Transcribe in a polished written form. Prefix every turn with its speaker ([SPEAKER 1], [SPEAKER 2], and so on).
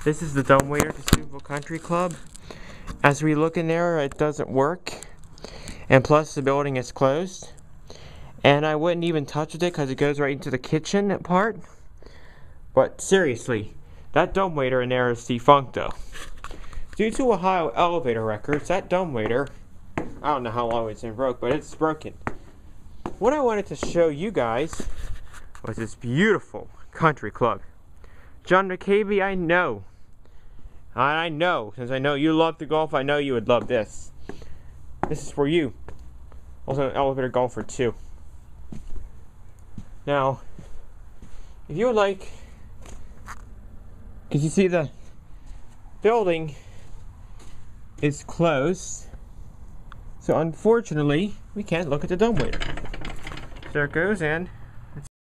[SPEAKER 1] This is the Dumbwaiter to Steubenville Country Club. As we look in there, it doesn't work. And plus, the building is closed. And I wouldn't even touch it because it goes right into the kitchen part. But seriously, that dumbwaiter in there is defunct though. Due to Ohio elevator records, that dumbwaiter, I don't know how long it's been broke, but it's broken. What I wanted to show you guys was this beautiful country club. John McCabe, I know, since I know you love the golf, I know you would love this. This is for you. Also an elevator golfer too. Now, if you would like, because you see the building is closed, so unfortunately we can't look at the dumbwaiter. So there it goes, and